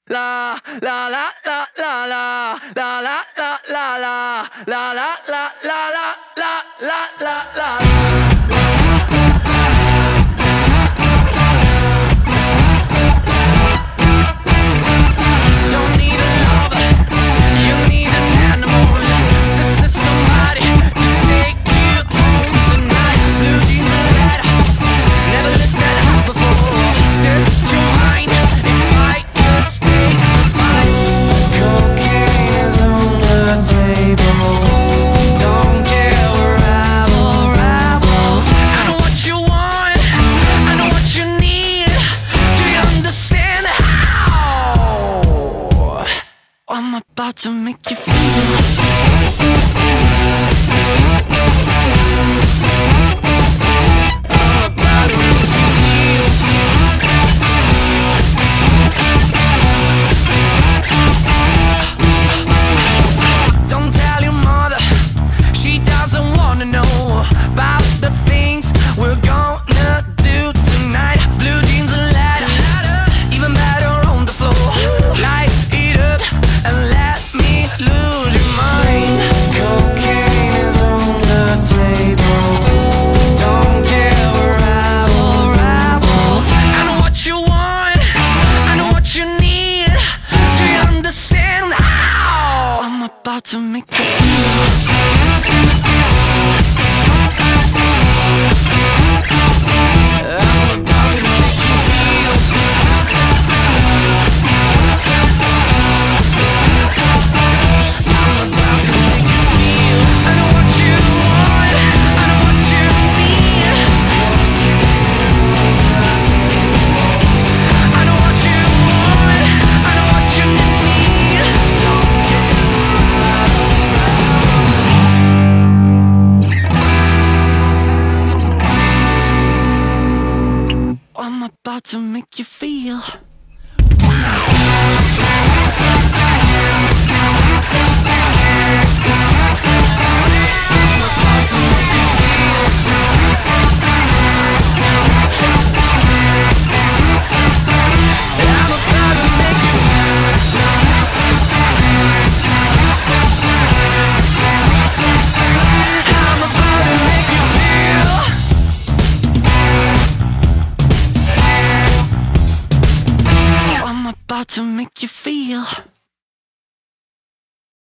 La la la la la la la la la la la la la la la la la la la. I'm about to make you feel. Don't tell your mother, she doesn't wanna know about the things we're gonna do tonight. Blue jeans and ladder, even better on the floor. Light it up and let me lose your mind. Cocaine is on the table. Don't care, we're rebels. I know what you want, I know what you need. Do you understand how I'm about to make you feel? I'm about to make you feel. I'm about to make you feel. I know what you want, I know what you need. I know what you want, I know what you need. I'm about to make you feel. I'm about to make you feel.